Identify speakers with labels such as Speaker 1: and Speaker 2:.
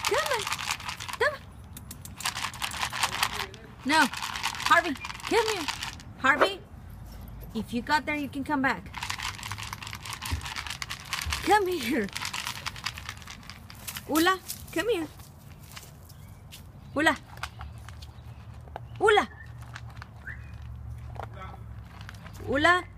Speaker 1: Come on. Come on. No. Harvey, come here. Harvey, if you got there, you can come back. Come here. Ula, come here. Ula. Ula. Ula.